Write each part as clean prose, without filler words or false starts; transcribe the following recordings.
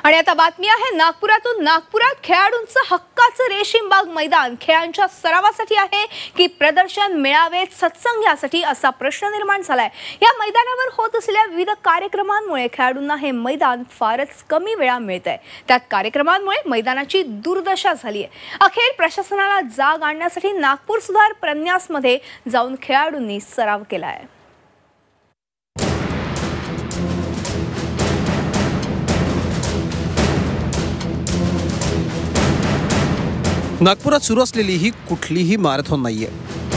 आणि आता बातमी आहे नागपुरातून। नागपुरात खेळाडूंचं हक्काचं रेशीमबाग मैदान खेळांच्या सरावासाठी आहे की प्रदर्शन, मेळावे, सत्संग यासाठी असा प्रश्न निर्माण झालाय। या मैदानावर होत असलेल्या विविध कार्यक्रमांमुळे खेळाडूंना हे मैदान फारच कमी वेळा मिळतंय। त्यात कार्यक्रमांमुळे मैदानाची दुर्दशा झाली आहे। अखेर प्रशासनाला जाग आणण्यासाठी नागपूर सुधार प्रन्यासमध्ये जाऊन खेळाडूंनी सराव केलाय। नागपुरात सुरू असलेली ही कुठलीही मॅरेथॉन नाहीये।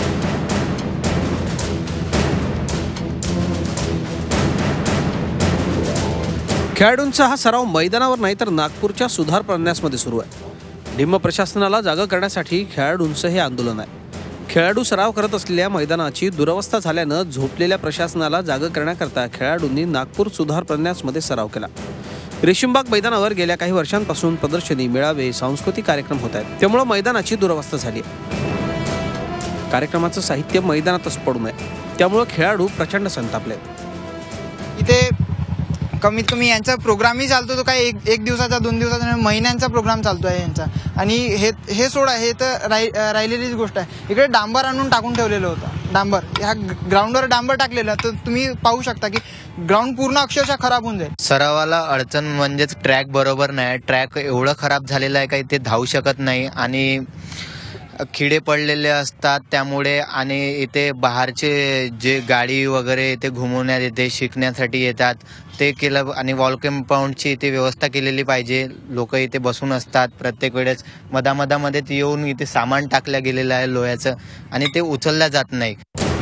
खेळाडूंचा हा सराव मैदानावर नाही तर नागपूरच्या सुधार प्रन्यासमध्ये सुरू आहे। निम्म प्रशासनाला जागा करण्यासाठी खेळाडूंचं हे आंदोलन आहे। खेळाडू सराव करत असलेल्या मैदानाची दुरवस्था झाल्यानं झोपलेल्या प्रशासनाला जागा करण्याकरता खेळाडूंनी नागपूर सुधार प्रन्यासमध्ये सराव केला। रेशीमबाग मैदानावर गेल्या काही वर्षांपासून प्रदर्शनी, मेळावे, सांस्कृतिक कार्यक्रम होत आहेत। त्यामुळे मैदानाची दुरवस्था झाली आहे। कार्यक्रमाचं साहित्य मैदानातच पडू नये त्यामुळे खेळाडू प्रचंड संतापले। इथे कमीत कमी यांचा प्रोग्रामही चालतो तो काय एक दिवसाचा, 2 दिवसाचा, महिन्यांचा प्रोग्राम चालतो आहे यांचा। आणि हे सोडा, हे तर राहिलेलीच गोष्ट आहे। इकडे डांबर आणून टाकून ठेवलेलं होतं। डांबर ह्या ग्राउंडवर डांबर टाकलेलं, तर तुम्ही पाहू शकता की ग्राउंड पूर्ण अक्षरशः खराब होऊन जाईल। सरावाला अडचण म्हणजेच ट्रॅक बरोबर नाही। ट्रॅक एवढं खराब झालेलं आहे काही ते धावू शकत नाही आणि खिडे पडलेले असतात त्यामुळे। आणि इथे बाहेरचे जे गाडी वगैरे इथे घुमवण्यात येते, शिकण्यासाठी येतात, ते केलं। आणि वॉल कंपाऊंडची इथे व्यवस्था केलेली पाहिजे। लोक इथे बसून असतात प्रत्येक वेळेस, मधामध्ये येऊन इथे सामान टाकलं गेलेलं आहे लोह्याचं आणि ते उचललं जात नाही।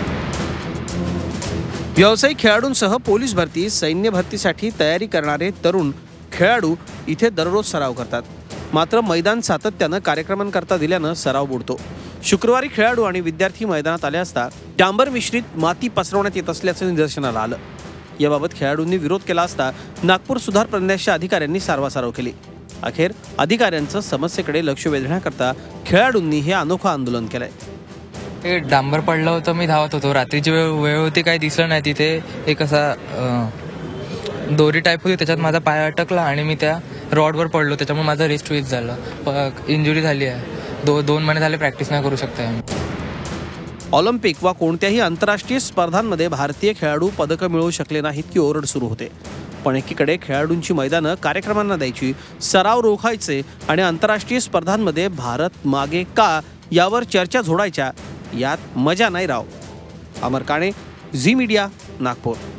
व्यावसायिक खेळाडूंसह पोलीस भरती, सैन्य भरतीसाठी तयारी करणारे तरुण खेळाडू इथे दररोज सराव करतात। मात्र मैदान सातत्यानं कार्यक्रमांकरता दिल्यानं सराव बुडतो। शुक्रवारी खेळाडू आणि विद्यार्थी मैदानात आले असता डांबर मिश्रित माती पसरवण्यात येत असल्याचं निदर्शनाला आलं। याबाबत खेळाडूंनी विरोध केला असता नागपूर सुधार प्रन्यासच्या अधिकाऱ्यांनी सारवासारव केली। अखेर अधिकाऱ्यांचं समस्येकडे लक्ष वेधण्याकरता खेळाडूंनी हे अनोखं आंदोलन केलंय। ते डांबर पडलं होतं, मी धावत होतो, रात्रीची वेळ होती, काही दिसलं नाही। तिथे एक असा दोरी टाईप होती, त्याच्यात माझा पाय अटकला आणि मी त्या रॉडवर पडलो, त्याच्यामुळे माझं रिस्ट ट्विस्ट झालं, इंजुरी झाली आहे। 2 महिने झाले प्रॅक्टिस नाही करू शकते। ऑलिम्पिक वा कोणत्याही आंतरराष्ट्रीय स्पर्धांमध्ये भारतीय खेळाडू पदकं मिळवू शकले नाहीत की ओरड सुरू होते। पण एकीकडे खेळाडूंची मैदानं कार्यक्रमांना द्यायची, सराव रोखायचे आणि आंतरराष्ट्रीय स्पर्धांमध्ये भारत मागे का यावर चर्चा झोडायच्या, यात मजा नाही राव। अमर काणे, झी मीडिया, नागपूर।